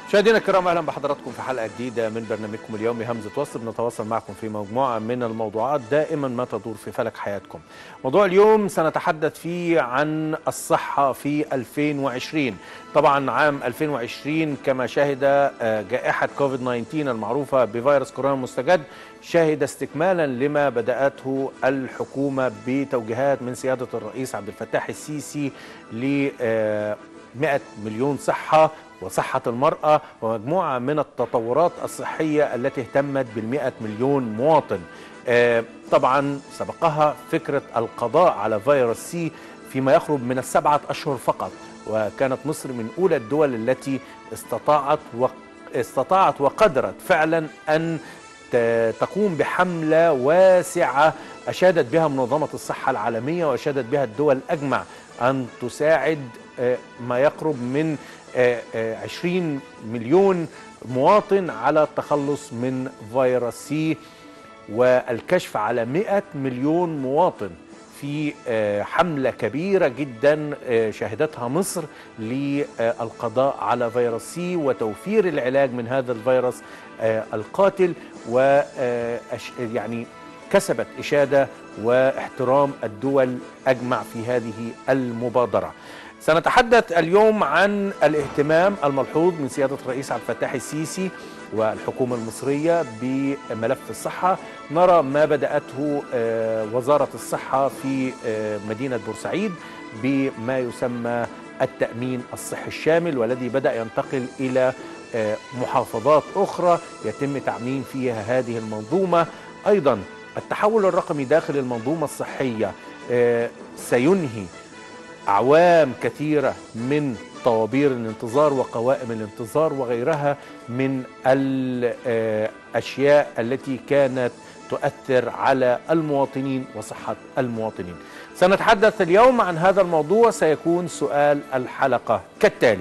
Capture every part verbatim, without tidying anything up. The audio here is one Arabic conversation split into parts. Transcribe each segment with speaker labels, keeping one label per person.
Speaker 1: مشاهدينا الكرام، اهلا بحضراتكم في حلقه جديده من برنامجكم اليومي همزه وصل. بنتواصل معكم في مجموعه من الموضوعات دائما ما تدور في فلك حياتكم. موضوع اليوم سنتحدث فيه عن الصحه في ألفين وعشرين. طبعا عام ألفين وعشرين كما شهد جائحه كوفيد تسعة عشر المعروفه بفيروس كورونا المستجد شهد استكمالا لما بدأته الحكومه بتوجيهات من سياده الرئيس عبد الفتاح السيسي ل مئة مليون صحة وصحة المرأة ومجموعة من التطورات الصحية التي اهتمت بالمئة مليون مواطن. آه طبعا سبقها فكرة القضاء على فيروس سي فيما يقرب من السبعة أشهر فقط، وكانت مصر من أولى الدول التي استطاعت و... استطاعت وقدرت فعلا أن تقوم بحملة واسعة أشادت بها منظمة الصحة العالمية وأشادت بها الدول أجمع أن تساعد ما يقرب من عشرين مليون مواطن على التخلص من فيروس سي والكشف على مئة مليون مواطن في حملة كبيرة جدا شهدتها مصر للقضاء على فيروس سي وتوفير العلاج من هذا الفيروس القاتل، و يعني كسبت إشادة واحترام الدول أجمع في هذه المبادرة. سنتحدث اليوم عن الاهتمام الملحوظ من سيادة الرئيس عبد الفتاح السيسي والحكومة المصرية بملف الصحة. نرى ما بدأته وزارة الصحة في مدينة بورسعيد بما يسمى التأمين الصحي الشامل، والذي بدأ ينتقل إلى محافظات أخرى يتم تعميم فيها هذه المنظومة. أيضا التحول الرقمي داخل المنظومة الصحية سينهي أعوام كثيرة من طوابير الانتظار وقوائم الانتظار وغيرها من الأشياء التي كانت تؤثر على المواطنين وصحة المواطنين. سنتحدث اليوم عن هذا الموضوع. سيكون سؤال الحلقة كالتالي: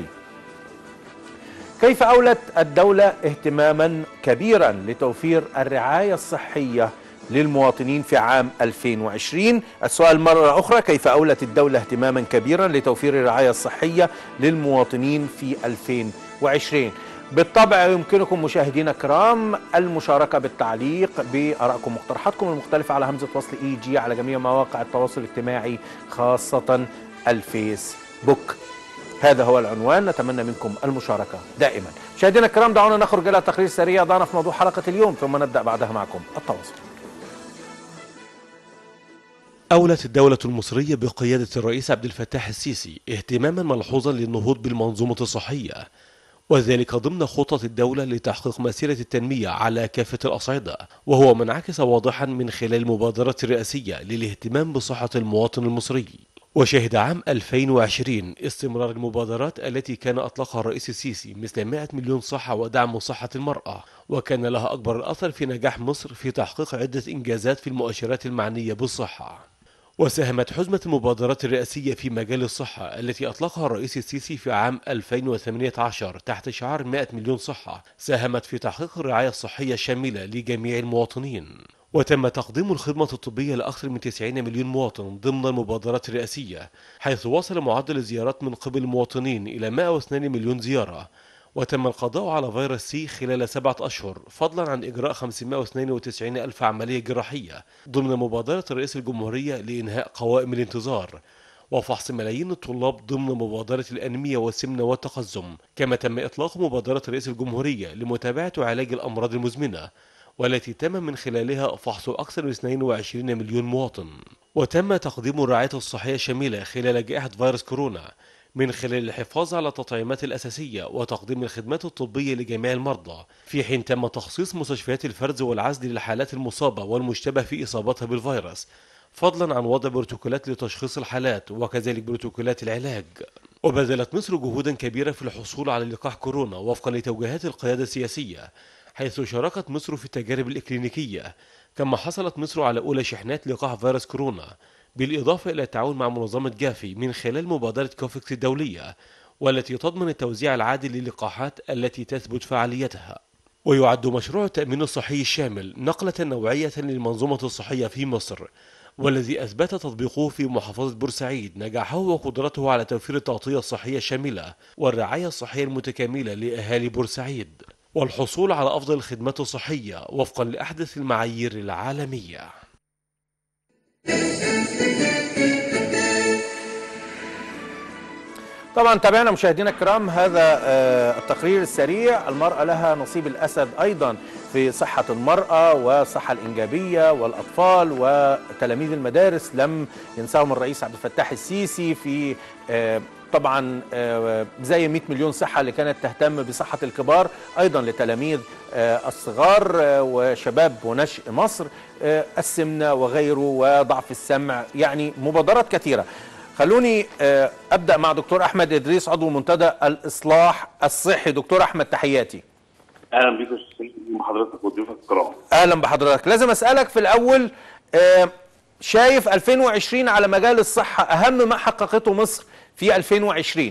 Speaker 1: كيف أولت الدولة اهتماما كبيرا لتوفير الرعاية الصحية للمواطنين في عام ألفين وعشرين؟ السؤال مرة أخرى: كيف أولت الدولة اهتماما كبيرا لتوفير الرعاية الصحية للمواطنين في ألفين وعشرين؟ بالطبع يمكنكم مشاهدينا الكرام المشاركة بالتعليق بآرائكم ومقترحاتكم المختلفة على همزة وصل إي جي على جميع مواقع التواصل الاجتماعي خاصة الفيسبوك. هذا هو العنوان، نتمنى منكم المشاركة دائما. مشاهدينا الكرام، دعونا نخرج إلى تقرير سريع ضعنا في موضوع حلقة اليوم، ثم نبدأ بعدها معكم التواصل.
Speaker 2: أولت الدولة المصرية بقيادة الرئيس عبد الفتاح السيسي اهتماما ملحوظا للنهوض بالمنظومة الصحية، وذلك ضمن خطط الدولة لتحقيق مسيرة التنمية على كافة الأصعدة، وهو منعكس واضحا من خلال المبادرة الرئاسية للاهتمام بصحة المواطن المصري. وشهد عام ألفين وعشرين استمرار المبادرات التي كان أطلقها الرئيس السيسي مثل مئة مليون صحة ودعم صحة المرأة، وكان لها أكبر الأثر في نجاح مصر في تحقيق عدة إنجازات في المؤشرات المعنية بالصحة. وساهمت حزمة المبادرات الرئاسية في مجال الصحة التي أطلقها الرئيس السيسي في عام ألفين وثمانية عشر تحت شعار مئة مليون صحة، ساهمت في تحقيق الرعاية الصحية الشاملة لجميع المواطنين. وتم تقديم الخدمة الطبية لأكثر من تسعين مليون مواطن ضمن المبادرات الرئاسية، حيث وصل معدل الزيارات من قبل المواطنين إلى مئة واثنين مليون زيارة. وتم القضاء على فيروس سي خلال سبعة أشهر، فضلا عن إجراء خمسمئة واثنين وتسعين ألف عملية جراحية ضمن مبادرة رئيس الجمهورية لإنهاء قوائم الانتظار، وفحص ملايين الطلاب ضمن مبادرة الأنيميا والسمنة والتقزم. كما تم إطلاق مبادرة رئيس الجمهورية لمتابعة وعلاج الأمراض المزمنة، والتي تم من خلالها فحص أكثر من اثنين وعشرين مليون مواطن. وتم تقديم الرعاية الصحية الشاملة خلال جائحة فيروس كورونا من خلال الحفاظ على التطعيمات الأساسية وتقديم الخدمات الطبية لجميع المرضى، في حين تم تخصيص مستشفيات الفرز والعزل للحالات المصابة والمشتبه في إصابتها بالفيروس، فضلا عن وضع بروتوكولات لتشخيص الحالات وكذلك بروتوكولات العلاج. وبذلت مصر جهودا كبيرة في الحصول على لقاح كورونا وفقا لتوجيهات القيادة السياسية، حيث شاركت مصر في التجارب الإكلينيكية. كما حصلت مصر على أولى شحنات لقاح فيروس كورونا، بالإضافة إلى التعاون مع منظمة جافي من خلال مبادرة كوفيكس الدولية، والتي تضمن التوزيع العادل للقاحات التي تثبت فعاليتها. ويعد مشروع التأمين الصحي الشامل نقلة نوعية للمنظومة الصحية في مصر، والذي أثبت تطبيقه في محافظة بورسعيد نجاحه وقدرته على توفير التغطية الصحية الشاملة والرعاية الصحية المتكاملة لأهالي بورسعيد والحصول على أفضل الخدمات الصحية وفقا لأحدث المعايير العالمية.
Speaker 1: طبعا تابعنا مشاهدينا الكرام هذا التقرير السريع. المرأة لها نصيب الأسد أيضا في صحة المرأة والصحة الإنجابية والأطفال وتلاميذ المدارس لم ينساهم الرئيس عبد الفتاح السيسي في طبعا زي مئة مليون صحة اللي كانت تهتم بصحة الكبار، أيضا لتلاميذ الصغار وشباب ونشء مصر، السمنة وغيره وضعف السمع، يعني مبادرات كثيرة. خلوني أبدأ مع دكتور أحمد إدريس عضو منتدى الإصلاح الصحي. دكتور أحمد تحياتي.
Speaker 3: أهلا بك حضرتك وضيوفك الكرام.
Speaker 1: أهلا بحضرتك. لازم أسألك في الأول، شايف ألفين وعشرين على مجال الصحة أهم ما حققته مصر في ألفين وعشرين؟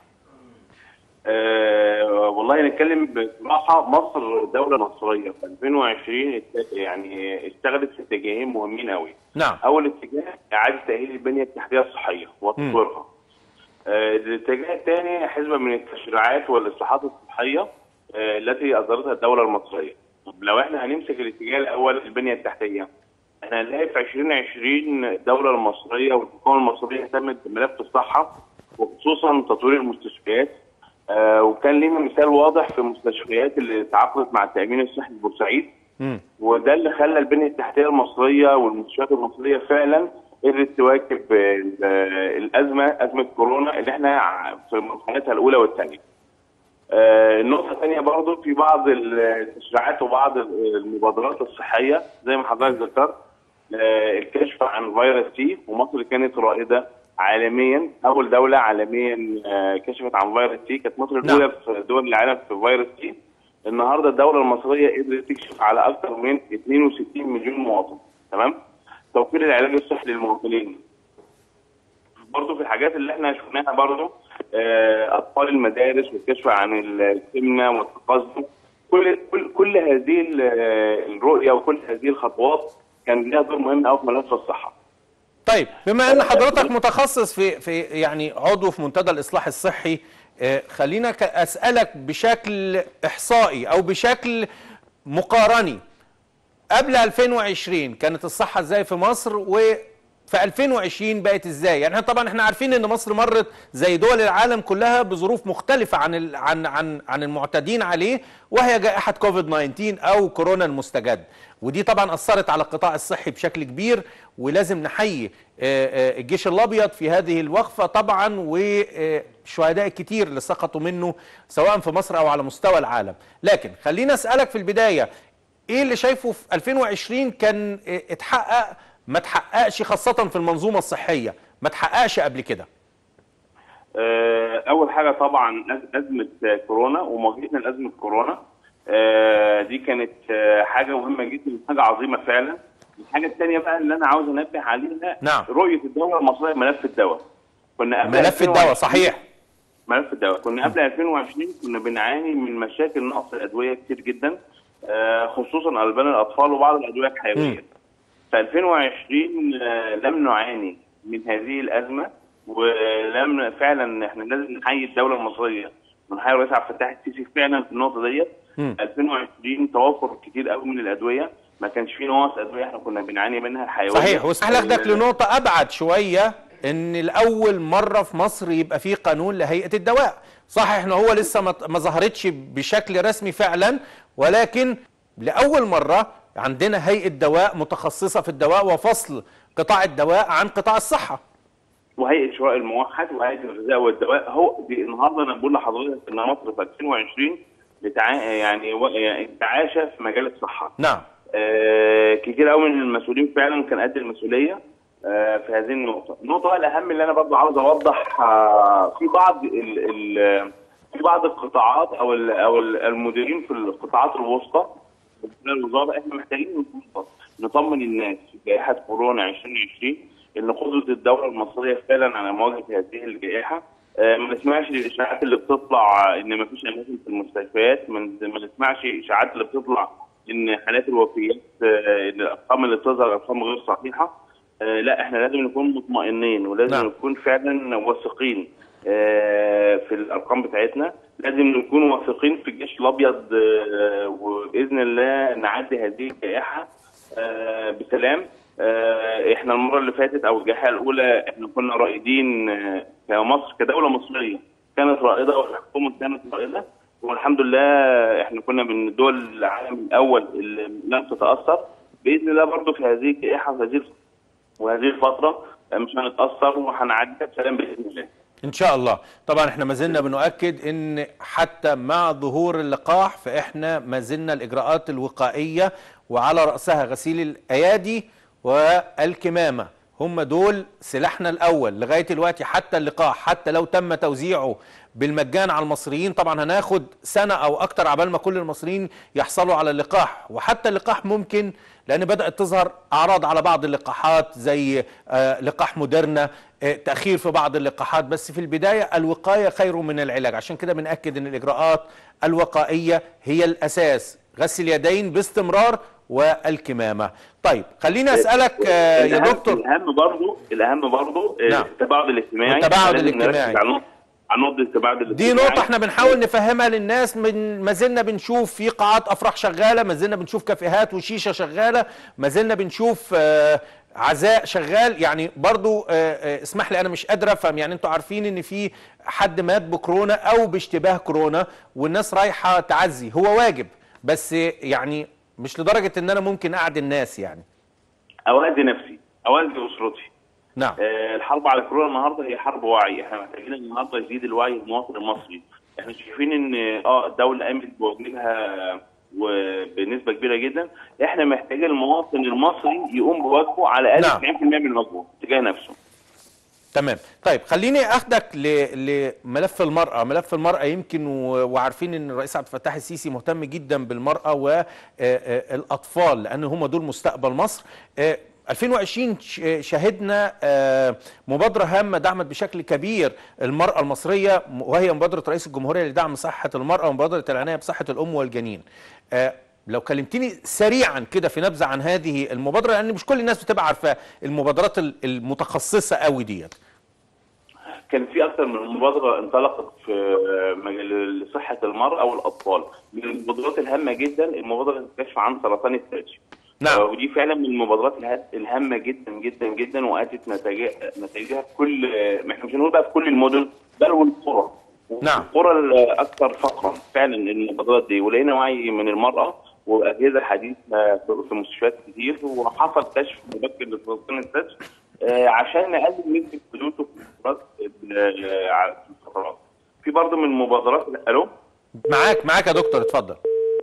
Speaker 3: أه والله نتكلم بصراحة، مصر دولة مصرية في ألفين وعشرين يعني اشتغلت في اتجاهين مهمين قوي.
Speaker 1: نعم.
Speaker 3: أول اتجاه إعادة تأهيل البنية التحتية الصحية وتطويرها. أه الاتجاه الثاني حزمة من التشريعات والإصلاحات الصحية أه التي أصدرتها الدولة المصرية. طب لو احنا هنمسك الاتجاه الأول البنية التحتية، احنا هنلاقي في ألفين وعشرين الدولة المصرية والحكومة المصرية اهتمت بملف الصحة وخصوصا تطوير المستشفيات. آه وكان لينا مثال واضح في المستشفيات اللي تعاقدت مع التأمين الصحي في بورسعيد، وده اللي خلى البنية التحتية المصرية والمستشفيات المصرية فعلا قدرت تواكب الأزمة، أزمة كورونا اللي احنا في مرحلتها الأولى والثانية. آه النقطة الثانية برضه في بعض التشريعات وبعض المبادرات الصحية زي ما حضرتك ذكرت، آه الكشف عن فيروس سي، ومصر كانت رائدة عالميا، اول دوله عالميا كشفت عن فيروس سي، كانت مصر الاولى نعم. في دول العالم في فيروس سي. النهارده الدوله المصريه قدرت تكشف على اكثر من اثنين وستين مليون مواطن، تمام؟ توفير العلاج الصحي للمواطنين. برضه في الحاجات اللي احنا شفناها برضه اطفال المدارس والكشف عن السمنه والتقزم، كل كل كل هذه الرؤيه وكل هذه الخطوات كان لها دور مهم قوي في ملف الصحه.
Speaker 1: طيب، بما ان حضرتك متخصص في في يعني عضو في منتدى الاصلاح الصحي، خلينا اسالك بشكل احصائي او بشكل مقارني، قبل ألفين وعشرين كانت الصحه ازاي في مصر، وفي ألفين وعشرين بقت ازاي؟ يعني احنا طبعا احنا عارفين ان مصر مرت زي دول العالم كلها بظروف مختلفه عن عن عن عن المعتادين عليه، وهي جائحه كوفيد تسعة عشر او كورونا المستجد، ودي طبعا اثرت على القطاع الصحي بشكل كبير، ولازم نحيي الجيش الابيض في هذه الوقفه طبعا، والشهداء الكتير اللي سقطوا منه سواء في مصر او على مستوى العالم. لكن خلينا اسالك في البدايه، ايه اللي شايفه في ألفين وعشرين كان اتحقق ما اتحققش، خاصه في المنظومه الصحيه ما اتحققش قبل كده؟
Speaker 3: اول حاجه طبعا ازمه كورونا ومواجهتنا لازمه كورونا، دي كانت حاجه مهمه جدا، حاجه عظيمه فعلا. الحاجه الثانيه بقى اللي انا عاوز انبه عليها،
Speaker 1: نعم،
Speaker 3: رؤيه الدوله المصريه ملف الدواء. كنا قبل
Speaker 1: ملف الدواء صحيح،
Speaker 3: ملف الدواء كنا قبل ألفين وعشرين كنا بنعاني من مشاكل نقص الادويه كتير جدا، خصوصا البان الاطفال وبعض الادويه الحيويه. في ألفين وعشرين لم نعاني من هذه الازمه، ولم فعلا احنا لازم نحيي الدوله المصريه ونحيي الرئيس عبد الفتاح السيسي فعلا في النقطه ديت. ألفين وعشرين توفر كتير قوي من الادويه، ما كانش في نقص ادويه احنا كنا بنعاني منها الحيويه.
Speaker 1: صحيح. واسمح لي اخدك لنقطه ابعد شويه، ان لاول مره في مصر يبقى في قانون لهيئه الدواء. صح، احنا هو لسه ما ظهرتش بشكل رسمي فعلا، ولكن لاول مره عندنا هيئه دواء متخصصه في الدواء وفصل قطاع الدواء عن قطاع الصحه.
Speaker 3: وهيئه شراء الموحد وهيئه الغذاء والدواء. هو النهارده انا بقول لحضرتك ان مصر في ألفين وعشرين بتاع يعني تعاشى في مجال الصحه.
Speaker 1: نعم.
Speaker 3: آه كتير قوي من المسؤولين فعلا كان قد المسؤوليه آه في هذه النقطه. النقطه الاهم اللي انا برضه عاوز اوضح، آه في بعض ال ال في بعض القطاعات او ال او المديرين في القطاعات الوسطى في الوزاره، احنا محتاجين نطمن الناس في جائحه كورونا ألفين وعشرين ان قدره الدوله المصريه فعلا على مواجهه هذه الجائحه. آه ما نسمعش الاشاعات اللي بتطلع ان ما فيش اماكن في المستشفيات، ما نسمعش الاشاعات اللي بتطلع ان حالات الوفيات، ان الارقام اللي بتظهر ارقام غير صحيحه. آه لا احنا لازم نكون مطمئنين ولازم نعم. نكون فعلا واثقين آه في الارقام بتاعتنا، لازم نكون واثقين في الجيش الابيض آه وباذن الله نعدي هذه الجائحه آه بسلام. آه احنا المره اللي فاتت او الجائحه الاولى احنا كنا رائدين آه كمصر كدوله مصريه كانت رائده والحكومه كانت رائده، والحمد لله احنا كنا من دول العالم الاول اللي لم تتاثر. باذن الله برضه في هذه الجائحه وهذه وهذه الفتره مش هنتاثر وهنعدي بسلام باذن الله.
Speaker 1: ان شاء الله. طبعا احنا ما زلنا بنؤكد ان حتى مع ظهور اللقاح فاحنا ما زلنا الاجراءات الوقائيه وعلى راسها غسيل الايادي والكمامه، هم دول سلاحنا الاول لغايه دلوقتي. حتى اللقاح حتى لو تم توزيعه بالمجان على المصريين طبعا هناخد سنه او اكتر عبال ما كل المصريين يحصلوا على اللقاح، وحتى اللقاح ممكن لان بدات تظهر اعراض على بعض اللقاحات زي آه لقاح موديرنا، آه تاخير في بعض اللقاحات، بس في البدايه الوقايه خير من العلاج. عشان كده بنأكد ان الاجراءات الوقائيه هي الاساس، غسل اليدين باستمرار والكمامه. طيب خليني اسالك آه يا دكتور،
Speaker 3: الاهم برضه الاهم برضه
Speaker 1: نعم.
Speaker 3: التباعد الاجتماعي.
Speaker 1: التباعد الاجتماعي
Speaker 3: هنوض التباعد
Speaker 1: دي نقطة احنا بنحاول نفهمها للناس. من ما زلنا بنشوف في قاعات افراح شغالة، ما زلنا بنشوف كافيهات وشيشة شغالة، ما زلنا بنشوف آه عزاء شغال. يعني برضو آه آه اسمح لي انا مش قادر افهم، يعني انتوا عارفين ان في حد مات بكورونا او باشتباه كورونا والناس رايحة تعزي، هو واجب بس يعني مش لدرجة ان انا ممكن اقعد الناس يعني
Speaker 3: اواذي نفسي اواذي اسرتي.
Speaker 1: نعم.
Speaker 3: آه الحرب على كورونا النهارده هي حرب وعي، احنا محتاجين النهارده يزيد الوعي المواطن المصري. احنا شايفين ان اه الدوله قامت بواجبها وبنسبه كبيره جدا، احنا محتاجين المواطن المصري يقوم بواجبه على الاقل
Speaker 1: نعم.
Speaker 3: تسعين بالمئة من المجهود تجاه نفسه.
Speaker 1: تمام. طيب خليني اخدك لملف المرأة. ملف المرأة يمكن وعارفين ان الرئيس عبد الفتاح السيسي مهتم جدا بالمرأة والاطفال لان هم دول مستقبل مصر. ألفين وعشرين شهدنا مبادرة هامة دعمت بشكل كبير المرأة المصرية، وهي مبادرة رئيس الجمهورية لدعم صحة المرأة ومبادرة العناية بصحة الأم والجنين. لو كلمتني سريعا كده في نبذة عن هذه المبادرة لأن مش كل الناس بتبقى عارفة المبادرات المتخصصة قوي ديت.
Speaker 3: كان في أكثر من مبادرة انطلقت في مجال صحة المرأة والأطفال. من المبادرات الهامة جدا المبادرة الكشف عن سرطان الثدي.
Speaker 1: نعم.
Speaker 3: ودي فعلا من المبادرات الهامه جدا جدا جدا واتت نتائجها في كل، احنا مش هنقول بقى في كل المدن بل والقرى.
Speaker 1: نعم.
Speaker 3: القرى الاكثر فقرا فعلا المبادرات دي، ولقينا وعي من المراه واجهزه حديثه في مستشفيات كتير، وحصل كشف مبكر لسرطان الثدي عشان نقلل نسبه حدوثه في الفترات. في برضه من المبادرات. الو
Speaker 1: معاك معاك يا دكتور اتفضل.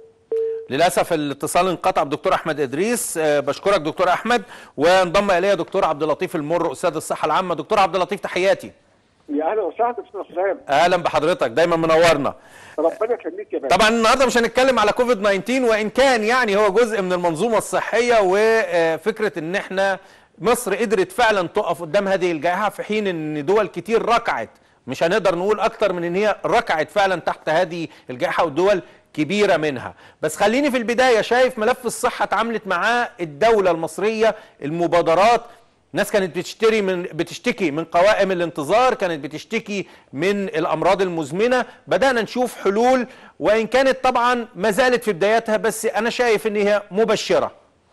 Speaker 1: للاسف الاتصال انقطع بدكتور احمد ادريس. أه بشكرك دكتور احمد، وانضم الي دكتور عبد اللطيف المر استاذ الصحه العامه. دكتور عبد اللطيف تحياتي.
Speaker 4: يا اهلا وسهلا استاذ حسام.
Speaker 1: اهلا بحضرتك دايما منورنا.
Speaker 4: ربنا يخليك يا باشا.
Speaker 1: طبعا النهارده مش هنتكلم على كوفيد تسعة عشر وان كان يعني هو جزء من المنظومه الصحيه، وفكره ان احنا مصر قدرت فعلا تقف قدام هذه الجائحه في حين ان دول كتير ركعت، مش هنقدر نقول اكتر من ان هي ركعت فعلا تحت هذه الجائحه ودول كبيرة منها. بس خليني في البداية، شايف ملف الصحة اتعاملت معاه الدولة المصرية المبادرات. ناس كانت بتشتري من بتشتكي من قوائم الانتظار، كانت بتشتكي من الأمراض المزمنة، بدأنا نشوف حلول وإن كانت طبعا ما زالت في بداياتها، بس أنا شايف إن هي مبشرة.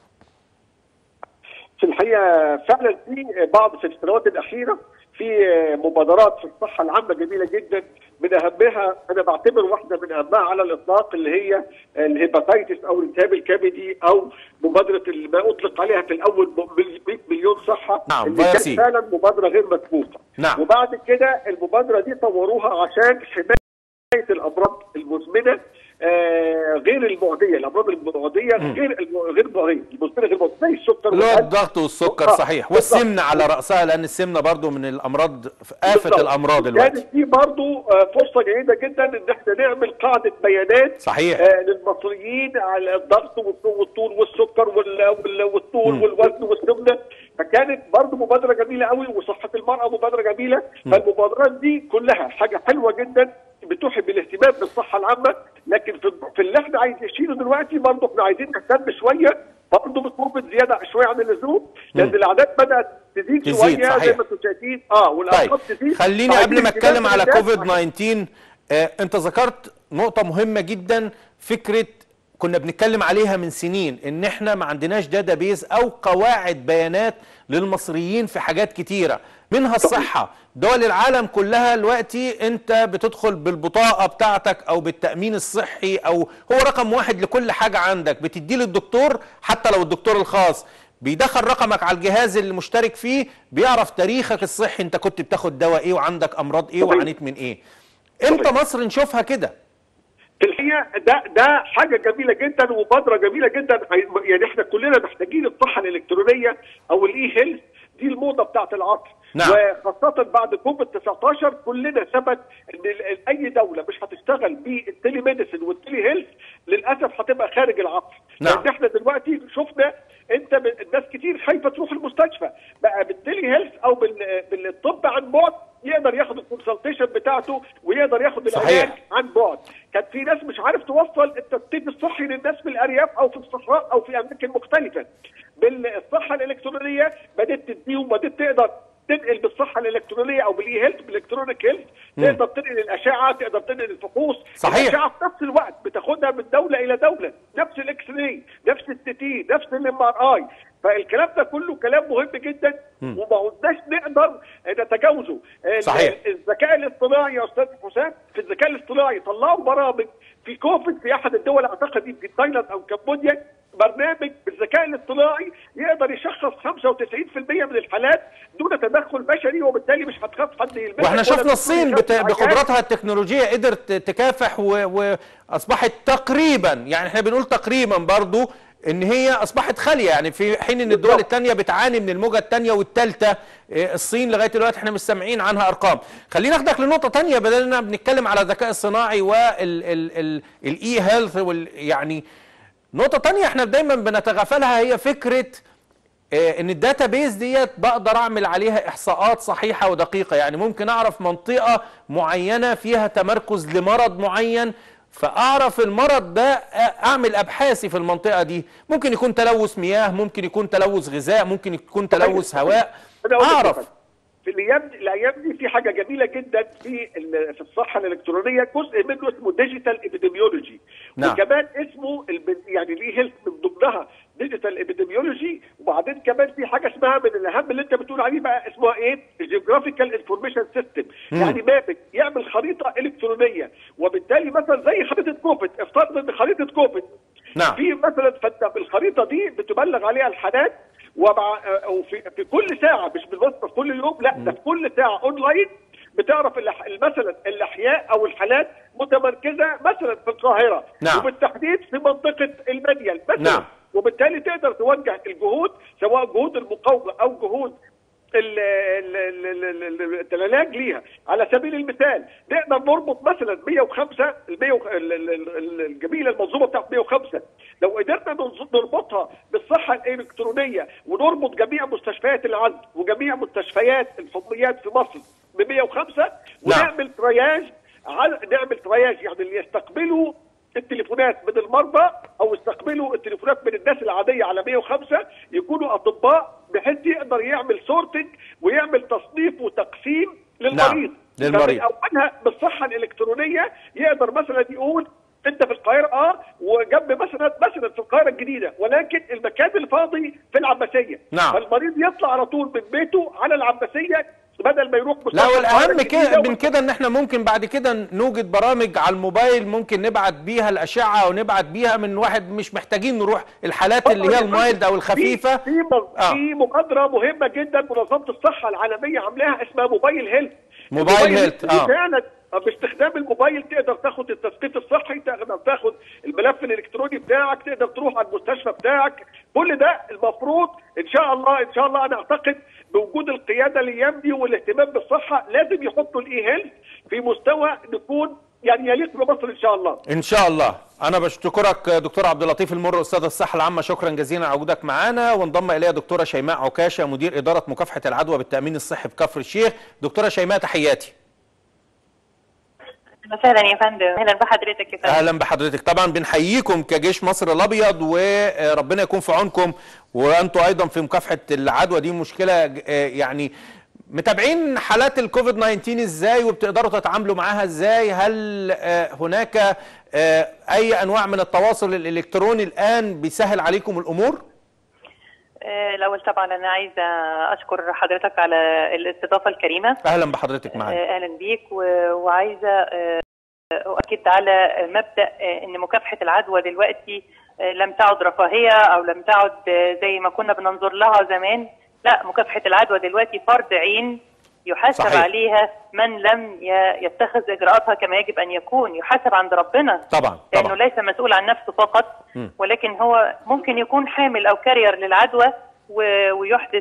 Speaker 4: في الحقيقة فعلا في بعض في السنوات الأخيرة في مبادرات في الصحة العامة جميلة جدا، من أهمها أنا بعتبر واحدة من أهمها على الإطلاق اللي هي الهيباتيتس أو الالتهاب الكبدي، أو مبادرة اللي ما أطلق عليها في الأول مئة مليون صحة.
Speaker 1: نعم.
Speaker 4: اللي كانت فعلا مبادرة غير مسبوقة.
Speaker 1: نعم.
Speaker 4: وبعد كده المبادرة دي طوروها عشان حماية الأمراض المزمنة آه غير المعديه، الامراض المعديه غير غير معديه، المزمنه غير معديه زي السكر
Speaker 1: اللي هو الضغط والسكر. صحيح. والسمنه على راسها، لان السمنه برضو من الامراض آفة الامراض دلوقتي.
Speaker 4: كانت دي برضو آه فرصه جيده جدا ان احنا نعمل قاعده بيانات.
Speaker 1: صحيح.
Speaker 4: آه للمصريين على الضغط والطول والسكر والطول والوزن والسمنه. فكانت برضو مبادره جميله قوي، وصحه المراه مبادره جميله. فالمبادرات دي كلها حاجه حلوه جدا بتوحي بالاهتمام بالصحه العامه. لكن في اللي احنا عايزين نشيله دلوقتي برضه احنا عايزين نهتم شويه برضه بكوفيد زياده شويه عن اللزوم، لان الاعداد بدات تزيد,
Speaker 1: تزيد
Speaker 4: شويه
Speaker 1: صحيح.
Speaker 4: زي ما انتم شايفين. اه والارقام
Speaker 1: طيب
Speaker 4: تزيد.
Speaker 1: خليني قبل ما اتكلم على كوفيد تسعة عشر آه انت ذكرت نقطه مهمه جدا، فكره كنا بنتكلم عليها من سنين ان احنا ما عندناش داتابيز او قواعد بيانات للمصريين في حاجات كتيره منها الصحه. دول العالم كلها دلوقتي انت بتدخل بالبطاقه بتاعتك او بالتامين الصحي، او هو رقم واحد لكل حاجه عندك بتديه للدكتور، حتى لو الدكتور الخاص بيدخل رقمك على الجهاز اللي مشترك فيه، بيعرف تاريخك الصحي، انت كنت بتاخد دواء ايه وعندك امراض ايه وعانيت من ايه. امتى مصر نشوفها كده؟
Speaker 4: في الحقيقه ده ده حاجه جميله جدا ومبادره جميله جدا. يعني احنا كلنا محتاجين الصحه الالكترونيه او الاي هيلث، دي الموضه بتاعت العصر.
Speaker 1: نعم.
Speaker 4: وخاصه بعد كوفيد تسعة عشر كلنا ثبت ان اي دوله مش هتشتغل بالتلي ميديسن والتلي هيلث للاسف هتبقى خارج العصر.
Speaker 1: نعم.
Speaker 4: لان احنا دلوقتي شفنا انت الناس كتير خايفه تروح المستشفى، بقى بالتلي هيلث او بالطب عن بعد يقدر ياخد الكونسلتيشن بتاعته ويقدر ياخد العلاج عن بعد. كان في ناس مش عارف توصل التثبيت الصحي للناس في الارياف او في الصحراء او في اماكن مختلفه. بالصحه الالكترونيه بدات تديهم، بدات تقدر تنقل بالصحه الالكترونيه او بالاي هيلث بالالكترونيك هيلث، تقدر تنقل الاشعه، تقدر تنقل الفحوص.
Speaker 1: صحيح.
Speaker 4: الاشعه في نفس الوقت بتاخدها من دوله الى دوله، نفس الاكس راي، نفس السي تي، نفس الام ار اي. فالكلام ده كله كلام مهم جدا وما عدناش نقدر نتجاوزه.
Speaker 1: صحيح.
Speaker 4: الذكاء الاصطناعي يا استاذ حسام، في الذكاء الاصطناعي طلعوا برامج في كوفيد في احد الدول، اعتقد في تايلاند او كمبوديا، برنامج بالذكاء الاصطناعي يقدر يشخص خمسة وتسعين بالمئة من الحالات دون تدخل بشري، وبالتالي مش هتخاف حد يلمسها.
Speaker 1: واحنا شفنا الصين بت... بقدراتها التكنولوجيه قدرت تكافح و... واصبحت تقريبا، يعني احنا بنقول تقريبا برضو ان هي اصبحت خاليه، يعني في حين ان الدول الثانيه بتعاني من الموجه الثانيه والثالثه. الصين لغايه دلوقتي احنا مش سامعين عنها ارقام. خلينا ناخدك لنقطه ثانيه، بدل اننا بنتكلم على الذكاء الصناعي والاي هيلث وال... يعني نقطه ثانيه احنا دايما بنتغافلها، هي فكره ان الداتا بيز ديت بقدر اعمل عليها احصاءات صحيحه ودقيقه. يعني ممكن اعرف منطقه معينه فيها تمركز لمرض معين، فاعرف المرض ده اعمل ابحاثي في المنطقه دي. ممكن يكون تلوث مياه، ممكن يكون تلوث غذاء، ممكن يكون تلوث هواء. اعرف
Speaker 4: في الايام الايام دي في حاجه جميله جدا في في الصحه الالكترونيه، جزء منه اسمه ديجيتال ابيديميولوجي.
Speaker 1: نعم.
Speaker 4: وكمان اسمه يعني الاي هيلث من ضمنها ديجيتال ابيديميولوجي. وبعدين كمان في حاجه اسمها من الاهم اللي انت بتقول عليه بقى، اسمها ايه؟ الجيوغرافيكال انفورميشن سيستم. يعني مابك، يعمل خريطه الكترونيه، وبالتالي مثلا زي خريطه كوفيد، افترض ان خريطه كوفيد
Speaker 1: نعم.
Speaker 4: في مثلا فانت بالخريطه دي بتبلغ عليها الحالات، ومع وفي في كل ساعه، مش بالواسطه في كل يوم، لا ده في كل ساعه اونلاين بتعرف مثلا الاحياء او الحالات متمركزه مثلا في القاهره.
Speaker 1: نعم.
Speaker 4: وبالتحديد في منطقه المنيل مثلا.
Speaker 1: نعم.
Speaker 4: وبالتالي تقدر توجه الجهود، سواء جهود المقاومه او جهود العلاج ليها. على سبيل المثال نقدر نربط مثلا مئة وخمسة الجميله المنظومه بتاعت مئة وخمسة، لو قدرنا نربطها بالصحه الالكترونيه ونربط جميع مستشفيات العزل وجميع مستشفيات الحميات في مصر ب مئة وخمسة، ونعمل ترياج، نعمل ترياج يعني اللي يستقبلوا التليفونات من المرضى او يستقبلوا التليفونات من الناس العاديه على مئة وخمسة يكونوا اطباء، بحيث يقدر يعمل سورتنج ويعمل تصنيف وتقسيم للمريض.
Speaker 1: نعم. للمريض.
Speaker 4: اولها بالصحه الالكترونيه يقدر مثلا يقول انت في القاهره اه وجنب مثلا مثلا في القاهره الجديده، ولكن المكان الفاضي في العباسيه.
Speaker 1: نعم.
Speaker 4: فالمريض يطلع على طول من بيته على العباسيه بدل ما يروح
Speaker 1: لا، والاهم كده من كده ان احنا ممكن بعد كده نوجد برامج على الموبايل ممكن نبعت بيها الاشعه ونبعت بيها من واحد، مش محتاجين نروح الحالات اللي هي المايلد او الخفيفه.
Speaker 4: في في, في مبادره مهمه جدا منظمه الصحه العالميه عاملاها اسمها موبايل هيلث.
Speaker 1: موبايل هيلث اه
Speaker 4: فعلا باستخدام الموبايل تقدر تاخد التثبيت الصحي، تقدر تاخد الملف الالكتروني بتاعك، تقدر تروح على المستشفى بتاعك. كل ده المفروض ان شاء الله ان شاء الله انا اعتقد بوجود القياده الايام دي والاهتمام بالصحه لازم يحطوا الاي هيلث في مستوى نكون يعني يليق بمصر ان شاء الله.
Speaker 1: ان شاء الله. انا بشكرك دكتور عبد اللطيف المر، استاذ الصحه العامه، شكرا جزيلا على وجودك معانا. وانضم اليها دكتوره شيماء عكاشه مدير اداره مكافحه العدوى بالتامين الصحي بكفر الشيخ. دكتوره شيماء تحياتي.
Speaker 5: اهلا يا فندم. اهلا بحضرتك يا فندم.
Speaker 1: اهلا بحضرتك. طبعا بنحييكم كجيش مصر الابيض وربنا يكون في عونكم وانتم ايضا في مكافحه العدوى دي مشكله يعني. متابعين حالات الكوفيد تسعة عشر ازاي وبتقدروا تتعاملوا معاها ازاي؟ هل هناك اي انواع من التواصل الالكتروني الان بيسهل عليكم الامور؟
Speaker 5: الاول طبعا انا عايزه اشكر حضرتك على الاستضافه الكريمه.
Speaker 1: اهلا بحضرتك معانا.
Speaker 5: اهلا بيك، وعايزه اؤكد على مبدا ان مكافحه العدوى دلوقتي لم تعد رفاهيه او لم تعد زي ما كنا بننظر لها زمان. لا، مكافحه العدوى دلوقتي فرض عين يحاسب صحيح. عليها من لم يتخذ اجراءاتها كما يجب ان يكون، يحاسب عند ربنا
Speaker 1: طبعا
Speaker 5: لانه ليس مسؤول عن نفسه فقط، م. ولكن هو ممكن يكون حامل او كارير للعدوى ويحدث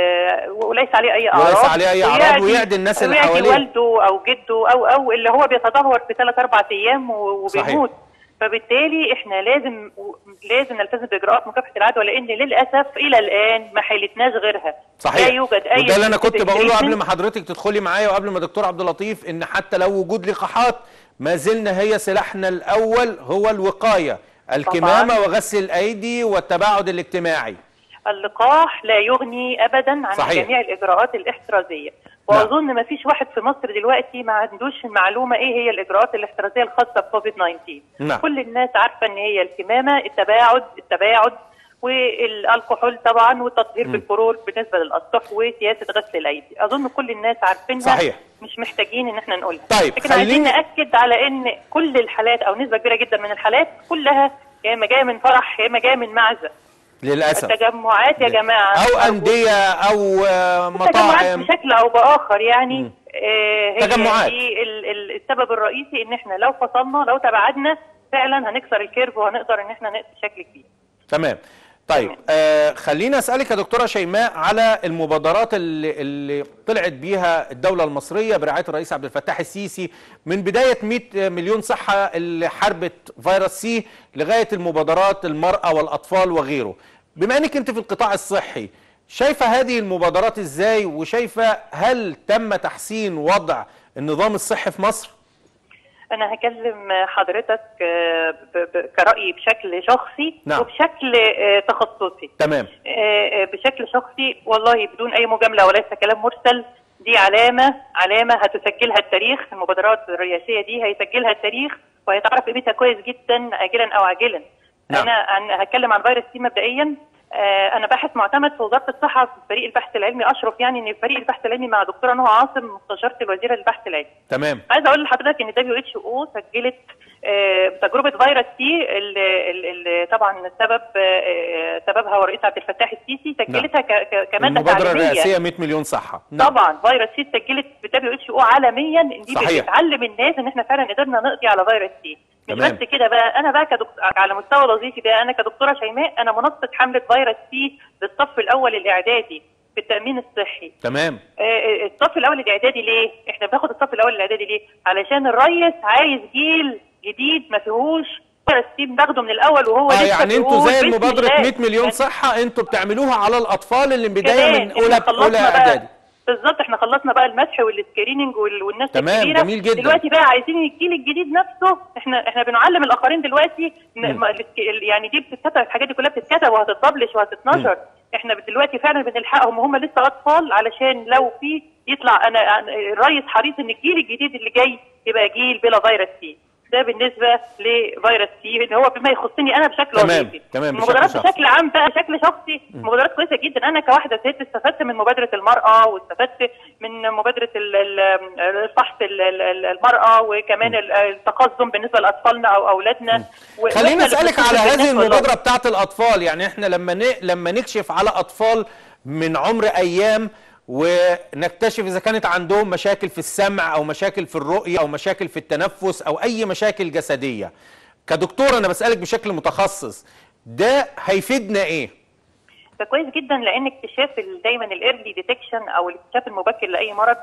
Speaker 5: وليس عليه اي اعراض،
Speaker 1: وليس عليه اي اعراض ويعدي الناس اللي حواليه،
Speaker 5: والده او جده او او اللي هو بيتدهور في ثلاث اربع ايام وبيموت. فبالتالي احنا لازم لازم نلتزم باجراءات مكافحه العدوى، لان للاسف الى الان ما حيلتناش غيرها.
Speaker 1: صحيح.
Speaker 5: لا يوجد اي،
Speaker 1: وده اللي انا كنت بقوله قبل ما حضرتك تدخلي معايا وقبل ما دكتور عبد اللطيف، ان حتى لو وجود لقاحات ما زلنا هي سلاحنا الاول هو الوقايه، الكمامه طبعاً. وغسل الايدي والتباعد الاجتماعي.
Speaker 5: اللقاح لا يغني ابدا عن صحيح. جميع الاجراءات الاحترازيه، واظن ما فيش واحد في مصر دلوقتي ما عندوش المعلومه ايه هي الاجراءات الاحترازيه الخاصه بكوفيد تسعة عشر. نعم. كل الناس عارفه ان هي الكمامه، التباعد التباعد والكحول طبعا، والتطهير بالكلور بالنسبه للاسطح، وسياسه غسل الايدي. اظن كل الناس عارفينها
Speaker 1: صحيح،
Speaker 5: مش محتاجين ان احنا نقولها.
Speaker 1: طيب
Speaker 5: لكن عايزين ناكد على ان كل الحالات او نسبه كبيره جدا من الحالات كلها يا اما جايه من فرح يا اما جايه من معزه
Speaker 1: للاسف.
Speaker 5: التجمعات يا جماعه
Speaker 1: او انديه او مطاعم
Speaker 5: بشكل او باخر يعني آه هي
Speaker 1: تجمعات.
Speaker 5: دي السبب الرئيسي ان احنا لو فصلنا لو تباعدنا فعلا هنكسر الكيرف وهنقدر ان احنا نقضي بشكل كبير.
Speaker 1: تمام. طيب آه خلينا اسالك يا دكتوره شيماء على المبادرات اللي, اللي طلعت بيها الدوله المصريه برعايه الرئيس عبد الفتاح السيسي من بدايه مئة مليون صحه اللي حاربت فيروس سي لغايه المبادرات المراه والاطفال وغيره. بما انك انت في القطاع الصحي، شايفه هذه المبادرات ازاي؟ وشايفه هل تم تحسين وضع النظام الصحي في مصر؟
Speaker 5: أنا هكلم حضرتك كرأيي بشكل شخصي. نعم. وبشكل تخصصي.
Speaker 1: تمام.
Speaker 5: بشكل شخصي والله بدون أي مجاملة وليس كلام مرسل، دي علامة علامة هتسجلها التاريخ. المبادرات الرئاسية دي هيسجلها التاريخ وهيتعرف قيمتها كويس جدا آجلا أو عاجلا. نعم. أنا هتكلم عن فيروس سي مبدئيا. أنا باحث معتمد في وزارة الصحة في فريق البحث العلمي، أشرف يعني إن فريق البحث العلمي مع دكتورة نهى عاصم مستشارة الوزيرة للبحث العلمي.
Speaker 1: تمام.
Speaker 5: عايزة أقول لحضرتك إن دبليو اتش او سجلت تجربة فيروس سي اللي طبعا السبب سببها هو الرئيس عبد الفتاح السيسي، سجلتها نعم. كمادة تعليمية.
Speaker 1: المبادرة الرئاسية مئة مليون صحة.
Speaker 5: نعم. طبعا فيروس سي سجلت في دبليو اتش او عالميا إن دي بتعلم الناس إن إحنا فعلا قدرنا نقضي على فيروس سي. مش تمام. بس كده بقى، انا بقى كدكتور على مستوى وظيفي بقى انا كدكتوره شيماء انا منسق حمله فيروس سي للصف الاول الاعدادي في التامين الصحي.
Speaker 1: تمام.
Speaker 5: آه الصف الاول الاعدادي ليه؟ احنا بناخد الصف الاول الاعدادي ليه؟ علشان الريس عايز جيل جديد ما فيهوش فيروس سي، بناخده من الاول وهو
Speaker 1: اه
Speaker 5: لسه
Speaker 1: يعني انتوا زي المبادره مئة مليون صحه انتوا بتعملوها على الاطفال اللي بدايه من اولى اولى اعدادي.
Speaker 5: بالظبط، احنا خلصنا بقى المسح والسكريننج والناس
Speaker 1: تمام.
Speaker 5: الكبيره.
Speaker 1: جميل جدا.
Speaker 5: دلوقتي بقى عايزين الجيل الجديد نفسه، احنا احنا بنعلم الاخرين دلوقتي يعني دي بتتكتب، الحاجات دي كلها بتتكتب وهتتبلش وهتتنشر. م. احنا دلوقتي فعلا بنلحقهم وهم لسه اطفال، علشان لو في يطلع انا الرئيس حريص ان الجيل الجديد اللي جاي يبقى جيل بلا فيروس سي. ده بالنسبه لفيروس سي اللي هو بما يخصني انا بشكل وظيفي.
Speaker 1: تمام.
Speaker 5: المبادرات بشكل عام بقى بشكل شخصي مبادرات كويسه جدا. انا كواحده ست استفدت من مبادره المراه، واستفدت من مبادره الفحص المراه، وكمان التقزم بالنسبه لاطفالنا او اولادنا.
Speaker 1: خليني اسالك على هذه المبادره بتاعه الاطفال. يعني احنا لما ن... لما نكشف على اطفال من عمر ايام ونكتشف اذا كانت عندهم مشاكل في السمع او مشاكل في الرؤيه او مشاكل في التنفس او اي مشاكل جسديه، كدكتور انا بسالك بشكل متخصص، ده هيفيدنا ايه؟
Speaker 5: ده كويس جدا، لان اكتشاف دايما الايرلي ديتكشن او الاكتشاف المبكر لاي مرض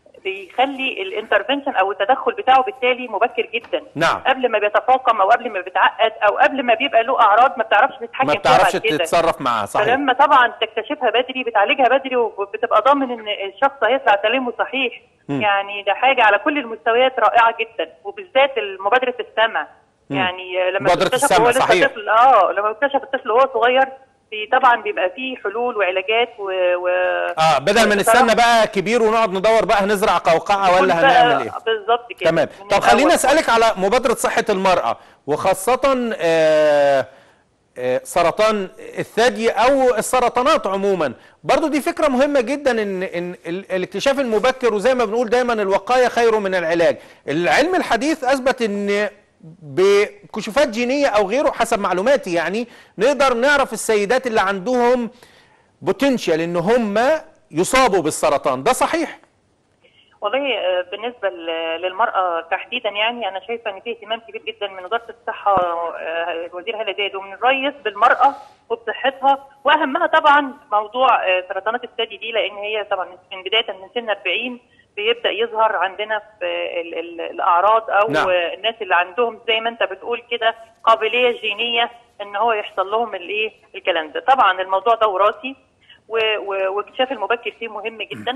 Speaker 5: بيخلي الانترفنشن او التدخل بتاعه بالتالي مبكر جدا.
Speaker 1: نعم.
Speaker 5: قبل ما بيتفاقم او قبل ما بيتعقد او قبل ما بيبقى له اعراض ما بتعرفش تتحكم فيها،
Speaker 1: ما بتعرفش تتصرف معاه. صحيح.
Speaker 5: فلما طبعا تكتشفها بدري بتعالجها بدري وبتبقى ضامن ان الشخص هيطلع سليم وصحيح. م. يعني ده حاجه على كل المستويات رائعه جدا، وبالذات مبادره السمع. م. يعني لما
Speaker 1: مبادره السمع. صحيح.
Speaker 5: طفل اه لما اكتشف الطفل وهو صغير طبعا بيبقى فيه حلول وعلاجات و, و...
Speaker 1: اه بدل ما نستنى بقى كبير ونقعد ندور بقى هنزرع قوقعه ولا هنعمل ايه؟
Speaker 5: بالظبط كده.
Speaker 1: تمام. طب خليني اسالك على مبادره صحه المراه وخاصه آه سرطان الثدي او السرطانات عموما، برضو دي فكره مهمه جدا ان ان الاكتشاف المبكر، وزي ما بنقول دايما الوقايه خير من العلاج. العلم الحديث اثبت ان بكشوفات جينيه او غيره حسب معلوماتي يعني نقدر نعرف السيدات اللي عندهم بوتنشال ان هم يصابوا بالسرطان، ده صحيح؟
Speaker 5: والله بالنسبه للمراه تحديدا يعني انا شايفه ان في اهتمام كبير جدا من وزاره الصحه الوزير هالة زايد ومن الرئيس بالمراه وبصحتها، واهمها طبعا موضوع سرطانات الثدي دي، لان هي طبعا من بدايه من سن أربعين بيبدا يظهر عندنا في ال ال الاعراض او نعم. الناس اللي عندهم زي ما انت بتقول كده قابليه جينيه ان هو يحصل لهم الايه الكلام ده. طبعا الموضوع ده وراثي واكتشاف المبكر فيه مهم جدا،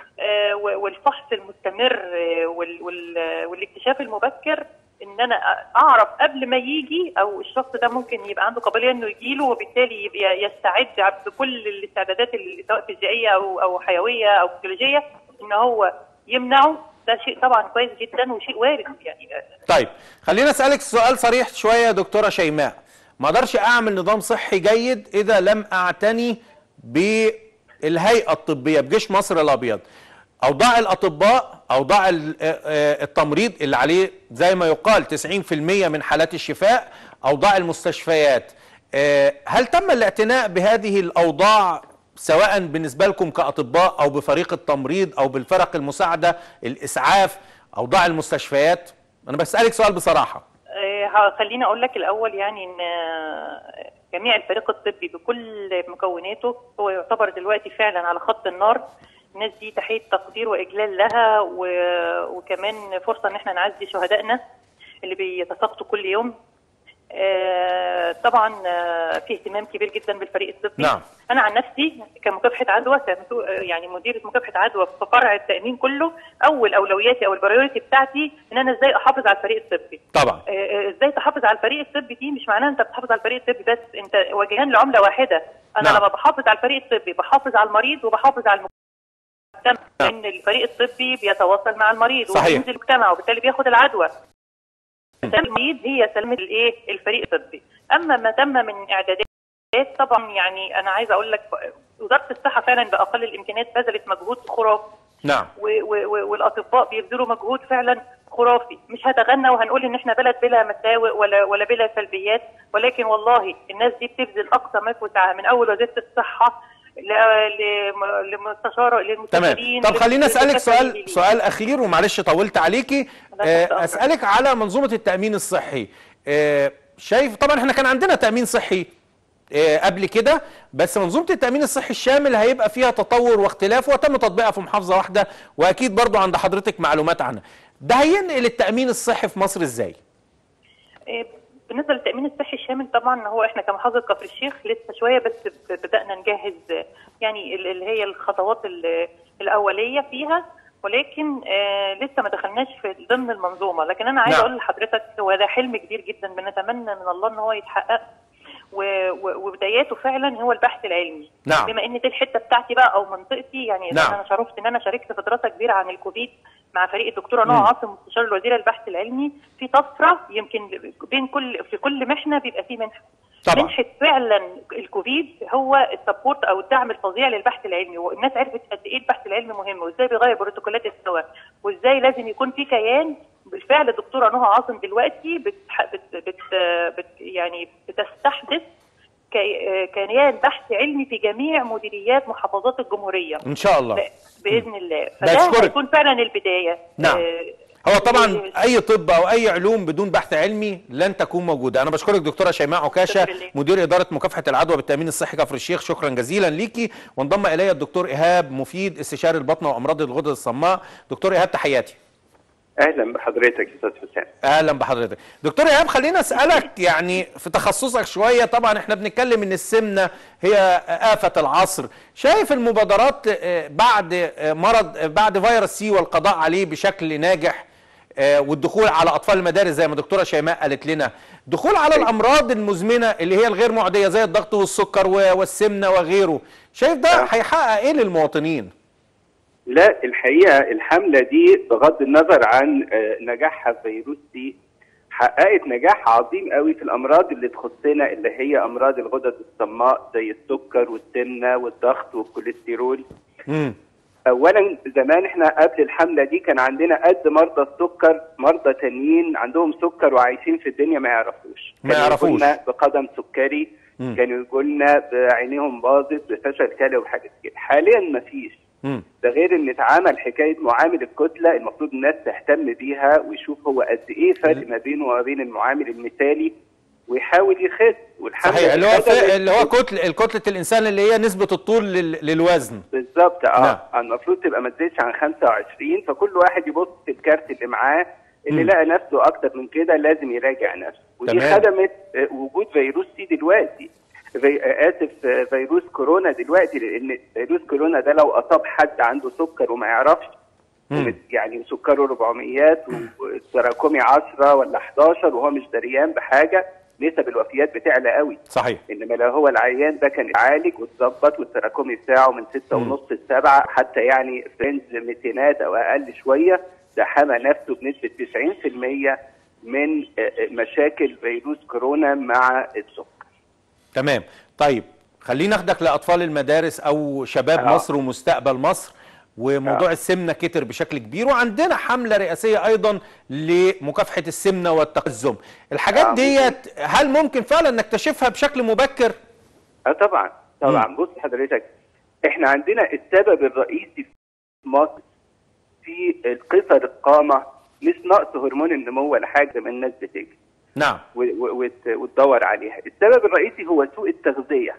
Speaker 5: والفحص المستمر والاكتشاف المبكر ان انا اعرف قبل ما يجي، او الشخص ده ممكن يبقى عنده قابليه انه يجيله، وبالتالي يبقى يستعد بكل الاستعدادات سواء فيزيائيه او او حيويه او فيزيولوجيه ان هو يمنعه. ده شيء طبعا كويس جدا وشيء وارد يعني.
Speaker 1: طيب خلينا اسالك سؤال صريح شويه يا دكتوره شيماء، ما اقدرش اعمل نظام صحي جيد اذا لم اعتني بالهيئه الطبيه بجيش مصر الابيض. اوضاع الاطباء، اوضاع التمريض اللي عليه زي ما يقال تسعين في المية من حالات الشفاء، اوضاع المستشفيات، هل تم الاعتناء بهذه الاوضاع سواء بالنسبه لكم كاطباء او بفريق التمريض او بالفرق المساعده الاسعاف، اوضاع المستشفيات؟ انا بسالك سؤال بصراحه.
Speaker 5: خليني اقول لك الاول يعني ان جميع الفريق الطبي بكل مكوناته هو يعتبر دلوقتي فعلا على خط النار. الناس دي تحيه تقدير واجلال لها، و... وكمان فرصه ان احنا نعزي شهدائنا اللي بيتساقطوا كل يوم. آه طبعا آه في اهتمام كبير جدا بالفريق الطبي.
Speaker 1: نعم.
Speaker 5: انا عن نفسي كمكافحه عدوى يعني مديره مكافحه عدوى في فرع التامين كله، اول اولوياتي او البرايورتي بتاعتي ان انا ازاي احافظ على الفريق الطبي.
Speaker 1: طبعا.
Speaker 5: آه ازاي تحافظ على الفريق الطبي دي مش معناها انت بتحافظ على الفريق الطبي بس، انت وجهان لعمله واحده. انا نعم. لما بحافظ على الفريق الطبي بحافظ على المريض وبحافظ على المجتمع، لان الفريق الطبي بيتواصل مع المريض وبينزل المجتمع وبالتالي بياخد العدوى. سلامة المريض هي سلامة الايه الفريق الطبي. اما ما تم من اعدادات طبعا يعني انا عايزه اقول لك وزاره الصحه فعلا باقل الامكانيات بذلت مجهود خرافي.
Speaker 1: نعم.
Speaker 5: والاطباء بيبذلوا مجهود فعلا خرافي. مش هتغنى وهنقول ان احنا بلد بلا مساوئ ولا ولا بلا سلبيات، ولكن والله الناس دي بتبذل اقصى ما وسعها من اول وزاره الصحه لمستشار للمستشارين.
Speaker 1: تمام. طب خلينا اسالك سؤال سؤال اخير ومعلش طولت عليكي. اسالك على منظومه التامين الصحي. شايف طبعا احنا كان عندنا تامين صحي قبل كده، بس منظومه التامين الصحي الشامل هيبقى فيها تطور واختلاف وتم تطبيقها في محافظه واحده، واكيد برضو عند حضرتك معلومات عنها. ده هينقل التامين الصحي في مصر ازاي؟
Speaker 5: بالنسبه للتامين الصحي الشامل طبعا هو احنا كمحافظه كفر الشيخ لسه شويه بس بدانا نجهز يعني اللي هي الخطوات الاوليه فيها، ولكن آه لسه ما دخلناش في ضمن المنظومه. لكن انا عايزه اقول لحضرتك هو ده حلم كبير جدا بنتمنى من الله ان هو يتحقق، وبداياته فعلا هو البحث العلمي.
Speaker 1: نعم.
Speaker 5: بما ان دي الحته بتاعتي بقى او منطقتي يعني.
Speaker 1: نعم.
Speaker 5: انا شرفت ان انا شاركت في دراسه كبيره عن الكوفيد مع فريق الدكتوره نوع عاصم مستشار الوزيره البحث العلمي في طفره يمكن بين كل في كل محنه بيبقى في منحه.
Speaker 1: طبعا.
Speaker 5: منحه فعلا الكوفيد هو السبورت او الدعم الفظيع للبحث العلمي، والناس عرفت قد ايه البحث العلمي مهم وازاي بيغير بروتوكولات الدواء وازاي لازم يكون في كيان. بالفعل الدكتوره نهى عاصم دلوقتي بت بت بت بت يعني بتستحدث كيان بحث علمي في جميع مديريات محافظات الجمهوريه
Speaker 1: ان شاء الله
Speaker 5: باذن الله. فده هيكون فعلا البدايه.
Speaker 1: نعم. هو طبعا اي طب او اي علوم بدون بحث علمي لن تكون موجوده. انا بشكرك دكتوره شيماء عكاشه مدير اداره مكافحه العدوى بالتامين الصحي كفر الشيخ، شكرا جزيلا ليكي. وانضم الي الدكتور ايهاب مفيد استشاري البطنه وامراض الغدد الصماء. دكتور ايهاب تحياتي.
Speaker 6: اهلا بحضرتك استاذ حسام.
Speaker 1: اهلا بحضرتك دكتور ايهاب. خلينا اسالك يعني في تخصصك شويه، طبعا احنا بنتكلم ان السمنه هي آفة العصر. شايف المبادرات بعد مرض بعد فيروس سي والقضاء عليه بشكل ناجح آه والدخول على اطفال المدارس زي ما دكتوره شيماء قالت لنا، دخول على الامراض المزمنه اللي هي الغير معديه زي الضغط والسكر والسمنه وغيره، شايف ده هيحقق ايه للمواطنين؟
Speaker 6: لا الحقيقه الحمله دي بغض النظر عن نجاحها في فيروس سي حققت نجاح عظيم قوي في الامراض اللي تخصنا، اللي هي امراض الغدد الصماء زي السكر والسمنه والضغط والكوليسترول. امم اولا زمان احنا قبل الحمله دي كان عندنا قد مرضى السكر مرضى تانيين عندهم سكر وعايشين في الدنيا ما يعرفوش،
Speaker 1: ما يعرفوش
Speaker 6: كانوا بقدم سكري، مم. كانوا يقولوا لنا بعينيهم باظت بفشل كلى وحاجات كده. حاليا ما فيش، ده غير ان اتعمل حكايه معامل الكتله المفروض الناس تهتم بيها ويشوف هو قد ايه فرق ما بينه وما بين المعامل المثالي ويحاول يخس. والحمد
Speaker 1: صحيح اللي هو اللي هو كتل الكتله الانسان اللي هي نسبه الطول لل... للوزن
Speaker 6: بالظبط. اه نعم. المفروض تبقى ما تزيدش عن خمسة وعشرين، فكل واحد يبص في الكارت اللي معاه اللي م. لقى نفسه اكتر من كده لازم يراجع نفسه. ودي تمام. خدمت وجود فيروس سي دلوقتي، في... اسف فيروس كورونا دلوقتي، لان فيروس كورونا ده لو اصاب حد عنده سكر وما يعرفش م. يعني سكره أربعمية والتراكمي عشرة ولا حداشر وهو مش دريان بحاجه، نسب الوفيات بتعلى قوي.
Speaker 1: صحيح.
Speaker 6: انما لو هو العيان ده كان يعالج واتظبط والتراكمي بتاعه من ستة ونص لسبعة حتى يعني فرنج ميتينات او اقل شويه، ده حمى نفسه بنسبه تسعين في المية من مشاكل فيروس كورونا مع السكر.
Speaker 1: تمام. طيب خلينا ناخدك لاطفال المدارس او شباب آه. مصر ومستقبل مصر، وموضوع آه. السمنه كتر بشكل كبير، وعندنا حمله رئاسيه ايضا لمكافحه السمنه والتقزم. الحاجات آه. ديت هل ممكن فعلا نكتشفها بشكل مبكر؟
Speaker 6: اه طبعا طبعا. م. بص حضرتك، احنا عندنا السبب الرئيسي في مصر في القصر القامه مش نقص هرمون النمو ولا حاجه زي ما الناس بتيجي.
Speaker 1: نعم.
Speaker 6: وتدور عليها. السبب الرئيسي هو سوء التغذيه.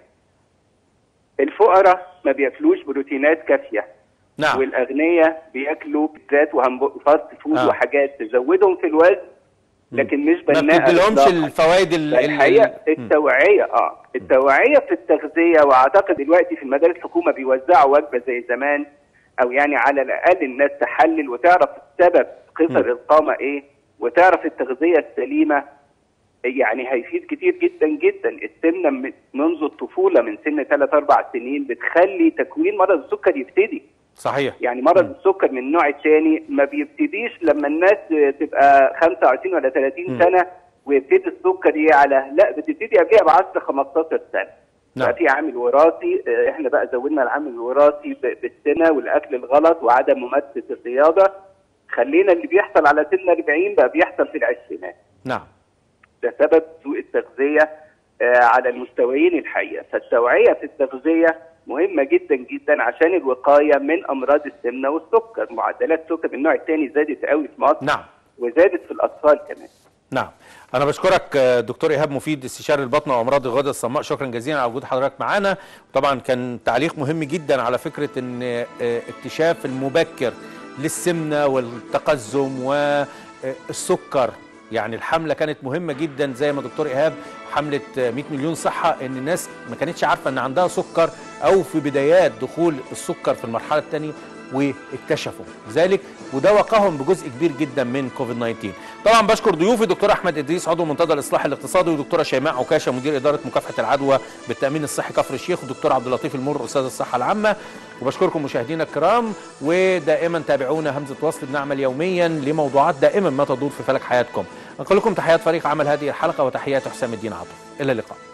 Speaker 6: الفقراء ما بياكلوش بروتينات كافيه.
Speaker 1: نعم.
Speaker 6: والاغنياء بياكلوا بيتزات وفاست فود آه. وحاجات تزودهم في الوزن لكن مش بناء
Speaker 1: ما بتديلهمش الفوائد.
Speaker 6: الحقيقه التوعيه اه التوعيه في التغذيه، واعتقد دلوقتي في المدارس الحكومه بيوزعوا وجبه زي زمان، او يعني على الاقل الناس تحلل وتعرف السبب قصر القامه ايه وتعرف التغذيه السليمه. يعني هيفيد كتير جدا جدا. السمنه منذ الطفوله من سن ثلاث اربع سنين بتخلي تكوين مرض السكر يبتدي.
Speaker 1: صحيح.
Speaker 6: يعني مرض م. السكر من النوع الثاني ما بيبتديش لما الناس تبقى خمسة وعشرين ولا ثلاثين م. سنه ويبتدي السكر يعلى، لا بتبتدي قبلها ب عشرة خمستاشر سنه. نعم. في عامل وراثي، احنا بقى زودنا العامل الوراثي بالسنه والاكل الغلط وعدم ممارسه الرياضه، خلينا اللي بيحصل على سن أربعين بقى بيحصل في العشرينات.
Speaker 1: نعم.
Speaker 6: ده سبب سوء التغذيه على المستويين الحقيقه. فالتوعيه في التغذيه مهمه جدا جدا عشان الوقايه من امراض السمنه والسكر. معدلات السكر من النوع الثاني زادت قوي في مصر.
Speaker 1: نعم.
Speaker 6: وزادت في الاطفال كمان.
Speaker 1: نعم. انا بشكرك دكتور ايهاب مفيد استشاري البطنه وامراض الغدد الصماء، شكرا جزيلا على وجود حضرتك معانا. طبعا كان تعليق مهم جدا على فكره ان اكتشاف المبكر للسمنه والتقزم والسكر، يعني الحمله كانت مهمه جدا زي ما دكتور ايهاب حمله مئة مليون صحه، ان الناس ما كانتش عارفه ان عندها سكر او في بدايات دخول السكر في المرحله الثانيه واكتشفوا ذلك، وده وقاهم بجزء كبير جدا من كوفيد تسعة عشر. طبعا بشكر ضيوفي دكتور احمد ادريس عضو منتدى الاصلاح الاقتصادي، ودكتوره شيماء عكاشه مدير اداره مكافحه العدوى بالتامين الصحي كفر الشيخ، ودكتور عبد اللطيف المر استاذ الصحه العامه. وبشكركم مشاهدينا الكرام، ودائما تابعونا همزه وصل، بنعمل يوميا لموضوعات دائما ما تدور في فلك حياتكم. انقل لكم تحيات فريق عمل هذه الحلقه وتحيات حسام الدين عاطف، الى اللقاء.